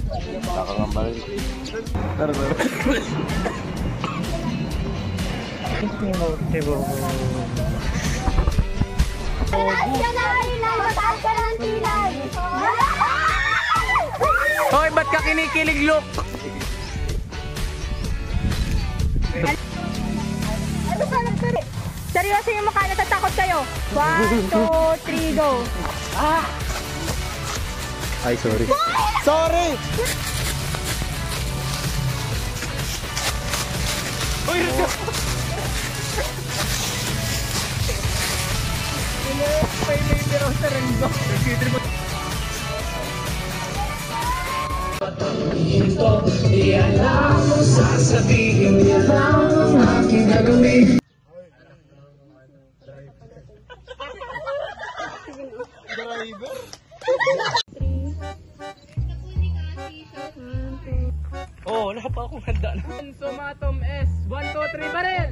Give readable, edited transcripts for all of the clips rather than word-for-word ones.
Nakakangamba rin. Tara. Hoy, ba't ka kinikilig, Luke? Ano ka nagpili? Seryoso yung mukha, natatakot kayo. 1, 2, 3, go. Ay, sorry. Sorry! Uy, may laser ako sa Renzo. Di alam mo sasabihin niya lang ang aking gagawin. Driver? Oh, wala pa akong handa na. Sumatom S. 1, 2, 3, barel!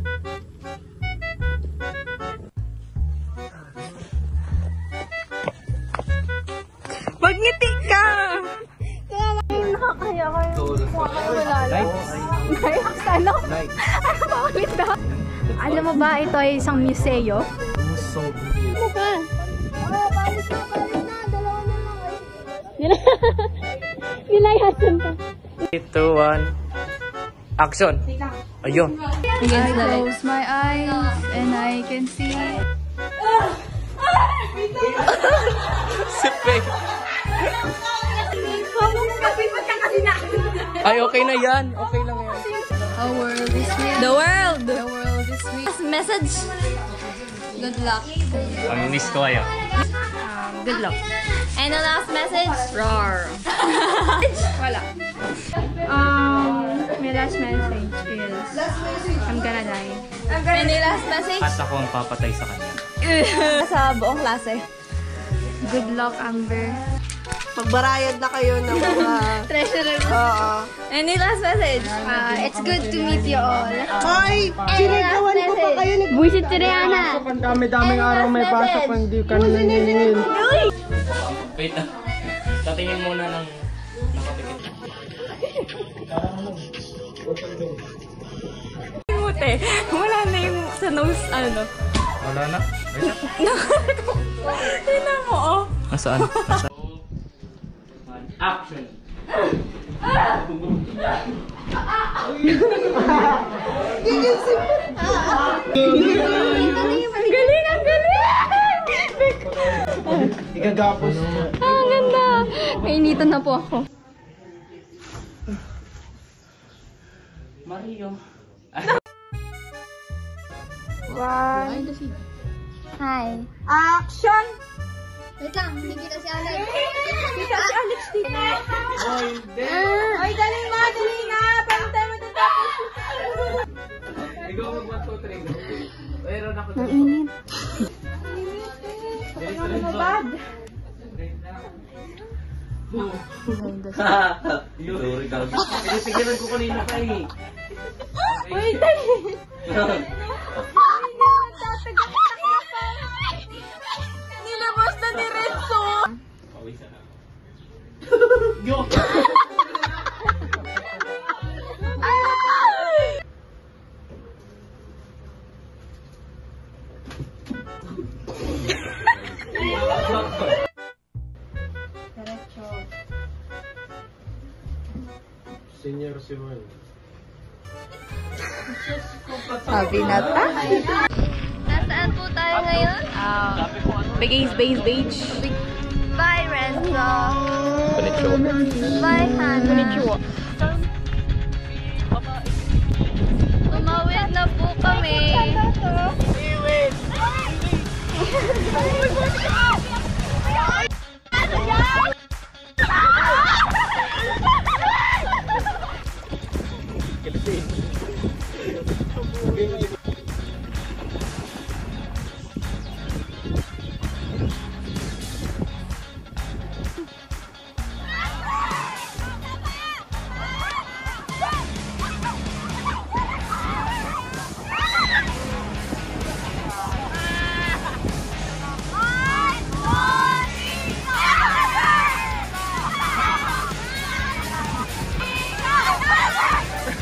Magngiti ka! Nakakaya kayo. Mukha kayo malala. Nice? Ano? Ano ba ulit na? Alam mo ba, ito ay isang museo? Ano ba? Nilayasan ka. 3, 2, 1. Action! Ayun. I close my eyes and I can see. Sipig. Ay, okay na yan. Okay lang yan. The world is me. The world is me. Message. Good luck. Ang miss ko kayo. Good luck. And the last message? Roar. Wala. My last message is I'm gonna die. Any last message? At ako ang papatay sa kanya. Sa buong klase. Good luck, Amber. Magbarayad na kayo ng mga... Treasurer. Oo. Any last message? It's good to meet you all. Ay! Sinigawan ko pa kayo ni... Buisit si Rihanna. Ang dami-daming araw may pasok pa hindi ka na naningil. Wait na. Tatingin muna ng Mute. Wala na yung sa nose, ano. wala na. Tingnan mo, oh. Nasaan? Action! Ang galing, ang galing! Igagapos. Ang ganda! Mainitan na po ako. Mario. One. Hi. Action! Wait lang, hindi kita si Alex. Kita si Alex dito. Ay, dali na! Paano tayo matatapos? Ikaw mag 1, 2, 3. Mayroon ako dito. Mainit. Ano ba bad? Sorry ka. Pinipigilan ko kanina pa eh. Wait, dali! Nilabas na ni Renzo! Pawisan na. Senior Simon. Sabi na ta. Nasaan po tayo ngayon? Base Beach. Bye, Renzo. Bye, Hannah. Tumawid na po kami.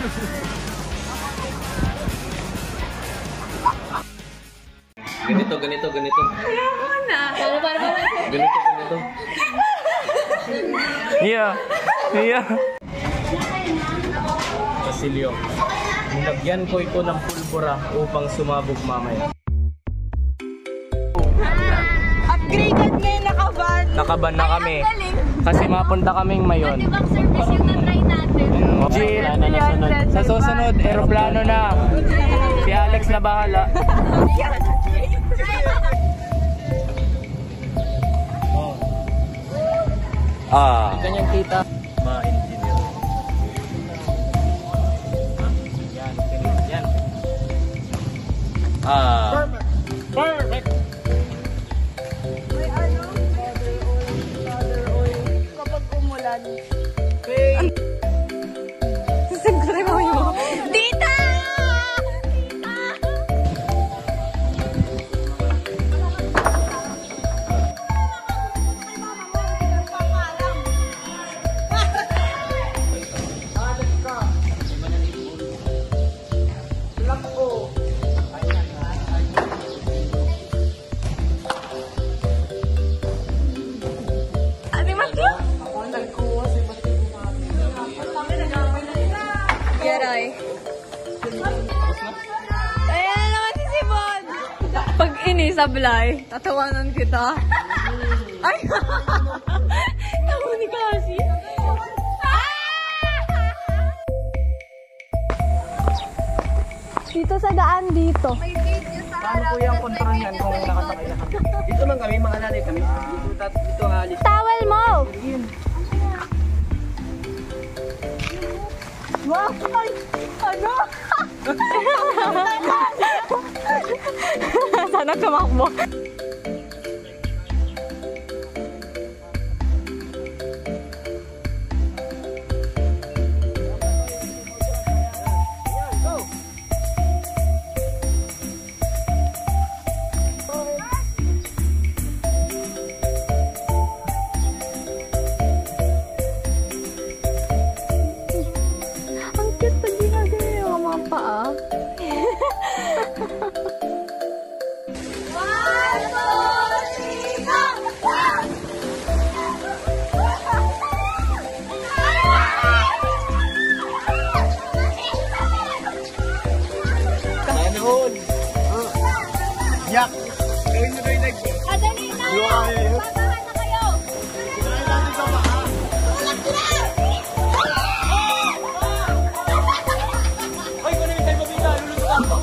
Ganito. Ayoko na. Ganito. Iya. Basilio. Nilagyan ko ito ng pulbura upang sumabog mamaya. Upgraded ngayon nakaban. Nakaban na kami. Kasi mapunta kaming mayon. Ibang service yung na-try natin. Jeep. Sa susunod, aeroplano na. Si Alex na bahala. Ganyan kita. Ma-engineer. Yan. Perfect. May father oil kapag umulan. Siguro mo. Tita! Yaray. Ayan naman si Sibon. Pag inisablay, tatawanan kita. Ay! Tawa ni Kasi. Dito sa daan dito. Paano po yung kontrahan yan kung nakasakay na kami? Dito lang kami, mga nanay kami. Dito ang alis. Towel mo! Wow! Ay! Ano? Sana tumakbo. Ang cute pag ginagawa yung mga paa. Yak! Gawin nyo kayo nag... Adali na! Babahan na kayo! Ay, kung namin tayo mabila, lulututan ko.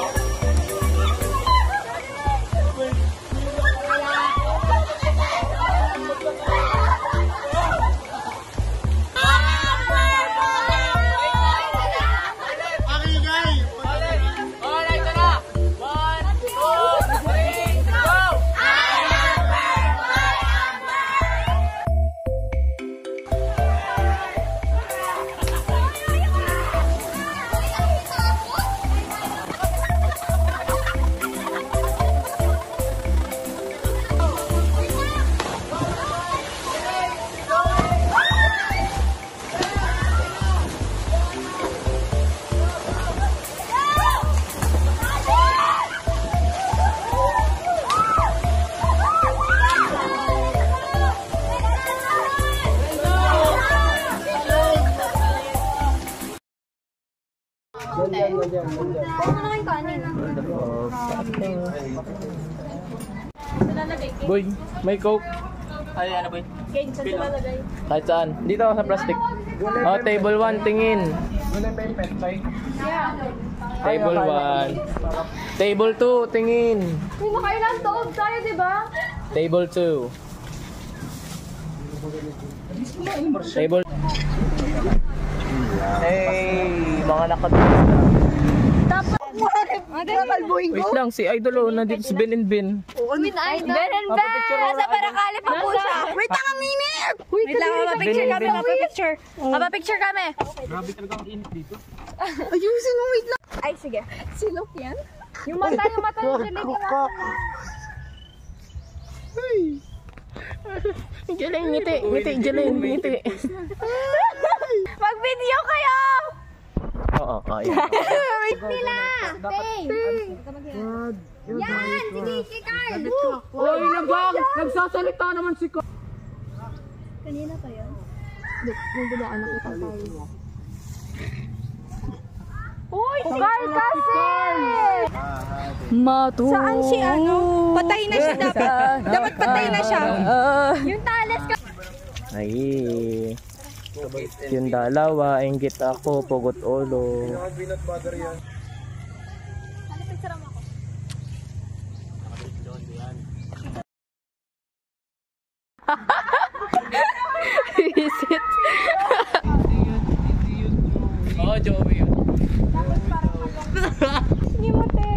Boy, may coke. Ay, ano boy? Kane, saan sila lagay? Kahit saan. Dito sa plastic. Oh, table 1, tingin. Table 1. Table 2, tingin. Uy, nakailan toob tayo, di ba? Table 2. Table. Hey, mga nakatulis na. Wait lang, si Idol nandito si Ben and Ben. Win idol. Ben and Ben! Nasa Paracali pa po siya. Wait lang, ang minute! Wait lang, mapapicture kami, mapapicture. Mapapicture kami. Grabe talaga ang init dito. Ayusin mo, wait lang. Ay, sige. Silok yan? Yung mata ng Jeline. Jeline, ngiti, Jeline, ngiti. Mag-video kayo! Oo, ayan. Wait nila! Stay! Yan! Sige, si Carl! Uy, nagsasalita naman si Carl. Kanina pa yun? Nung dumaan nakita tayo. Uy, si Carl kasi! Saan si ano? Patay na siya dapat. Dapat patay na siya. Yung talas ka! Ay, yung dalawa, inggit ako, pugot ulo. Visit. Oo, Joey yun. Hindi mo, te.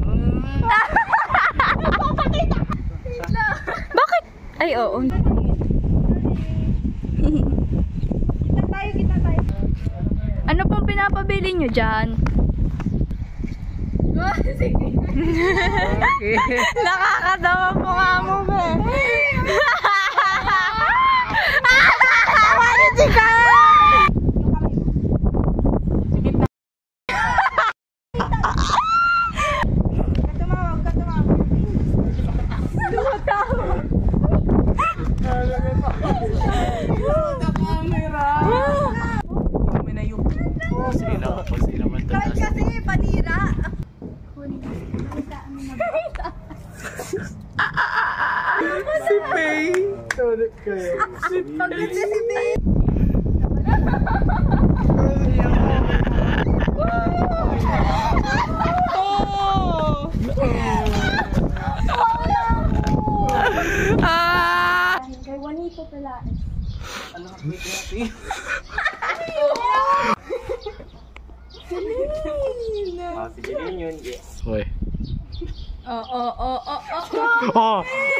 Bakit? Ay, oo. Kita tayo. Ano pong pinapabili nyo dyan? Nakakatawa po nga mo ba? Kahit kasi panira. Si Pay. Tulik kayo. Pagkat si Dave. Kay Juanito pala. Si Jeline yun, yes. Hoy. Oh. Oh!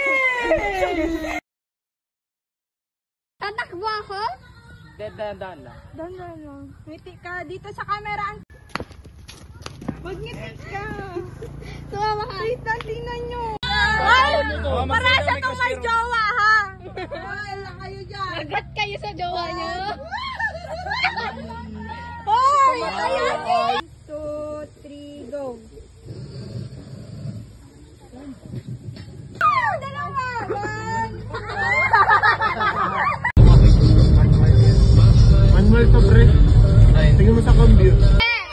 Tatakbo ako? Dandan lang. Dandan lang. Ngiti ka dito sa camera. Wag ngiti ka. Sumama ka. Wait lang, tingnan nyo. Ay! Parasa tong may jowa, ha? Ay, lang kayo dyan. Ba't kayo sa jowa niyo? Hoy! Ayan! 2, 3, go. Dalawa! Manual to, pre. Tingin mo sa computer.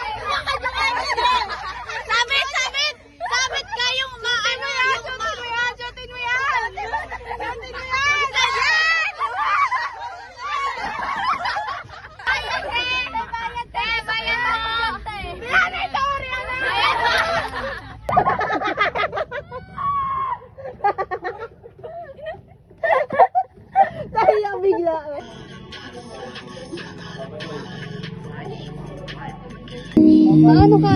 Sabit kayong maano yung Sutin mo yan! Paano ka?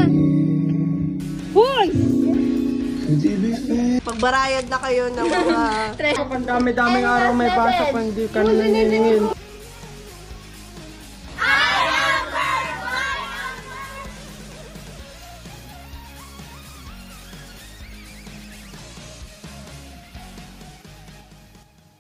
Pagbarayad na kayo ng mga... Kapag dami-daming araw may pasok, hindi ka naningil.